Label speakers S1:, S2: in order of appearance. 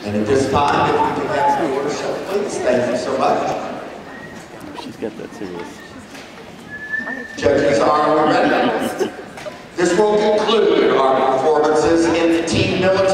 S1: And at this time, if we can have the order show, please. Thank you so much.
S2: She's got that serious.
S1: Judges, are we ready? This will conclude our performances in the team military.